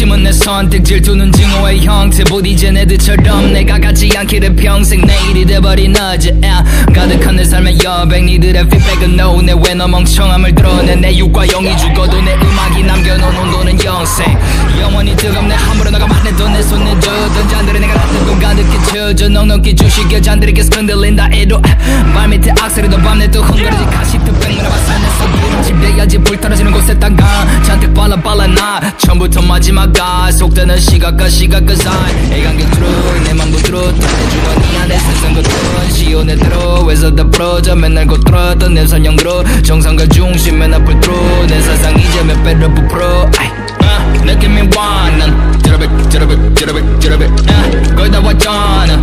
욕심은 내 선택 질투는 증오의 형태 부디 쟤네들처럼 내가 갖지 않기를 평생 내일이 돼버린 어제 가득한 내 삶의 여백 니들의 feedback은 no 내 왜 너 멍청함을 드러내 내 육과 영이 죽어도 내 음악이 남겨놓은 온도는 영생 영원히 뜨겁네 함부로 너가 말해도 내 손에 젖던 잔들이 내가 라는 건 가득히 채워져 넉넉히 주식에 잔들이 계속 흔들린다 해도 발밑에 악셀이도 밤내 또 흥거리지 가시트 백문화봐 산에서 기름집돼야지 불 떨어지는 곳에다가 잔뜩 발라 나 처음부터 마지막가 속되는 시각과 시각과 사이 애간격으로 내 맘 부드러 달래주고 니 안에 세상 것들은 시온의 대로 왜서 다 풀어져 맨날 곧들었던 내 선형으로 정상과 중심 맨 앞을 뚫어 내 사상 이제 몇 배로 부풀어 느낌이 와 난 저러백 거의 다 왔잖아